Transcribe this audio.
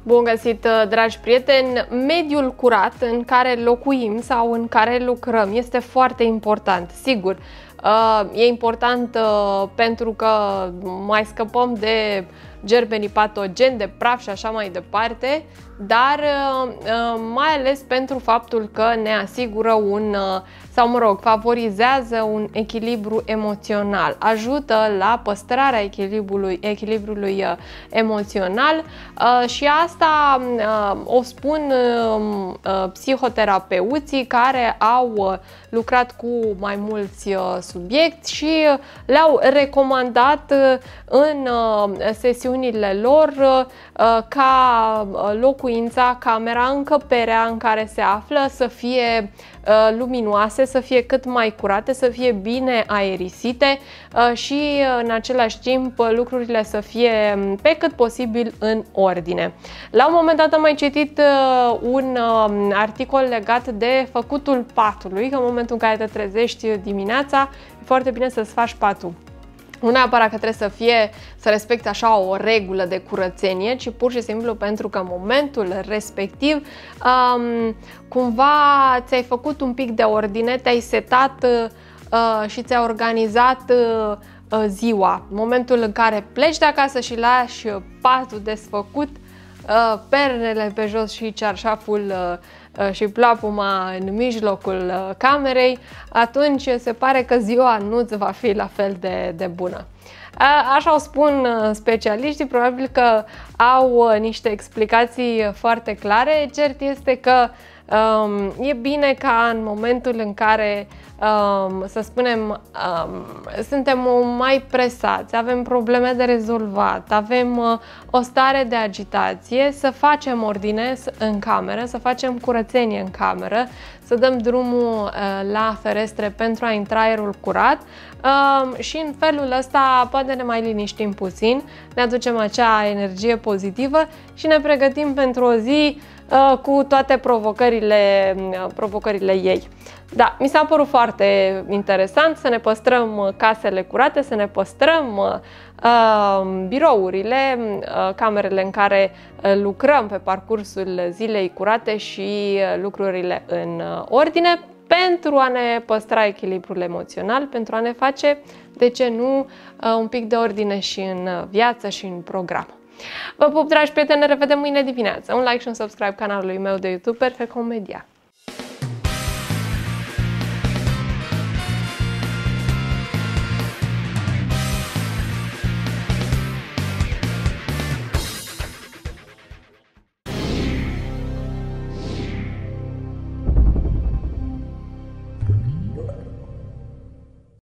Bun găsit, dragi prieteni! Mediul curat în care locuim sau în care lucrăm este foarte important. Sigur, e important pentru că mai scăpăm de germenii patogeni, de praf și așa mai departe, dar mai ales pentru faptul că ne asigură sau mă rog, favorizează un echilibru emoțional, ajută la păstrarea echilibrului emoțional și asta o spun psihoterapeuții care au lucrat cu mai mulți subiecti și le-au recomandat în sesiunile lor ca locuința, camera, încăperea în care se află să fie luminoase, să fie cât mai curate, să fie bine aerisite și în același timp lucrurile să fie pe cât posibil în ordine. La un moment dat am mai citit un articol legat de făcutul patului, că în momentul în care te trezești dimineața e foarte bine să-ți faci patul. Nu neapărat că trebuie să respecti așa o regulă de curățenie, ci pur și simplu pentru că în momentul respectiv cumva ți-ai făcut un pic de ordine, te-ai setat și ți-ai organizat ziua. În momentul în care pleci de acasă și lași patul desfăcut, pernele pe jos și cearșaful și plapuma în mijlocul camerei, atunci se pare că ziua nu-ți va fi la fel de bună. Așa o spun specialiștii, probabil că au niște explicații foarte clare. Cert este că e bine ca în momentul în care, să spunem, suntem mai presați, avem probleme de rezolvat, avem o stare de agitație, să facem ordine în cameră, să facem curățenie în cameră, să dăm drumul la ferestre pentru a intra aerul curat și în felul ăsta poate ne mai liniștim puțin, ne aducem acea energie pozitivă și ne pregătim pentru o zi cu toate provocările ei. Da, mi s-a părut foarte interesant să ne păstrăm casele curate, să ne păstrăm birourile, camerele în care lucrăm pe parcursul zilei curate și lucrurile în ordine, pentru a ne păstra echilibrul emoțional, pentru a ne face, de ce nu, un pic de ordine și în viață și în program. Vă pup, dragi prieteni, ne revedem mâine dimineață. Un like și un subscribe canalului meu de YouTube, Perfect Home Media.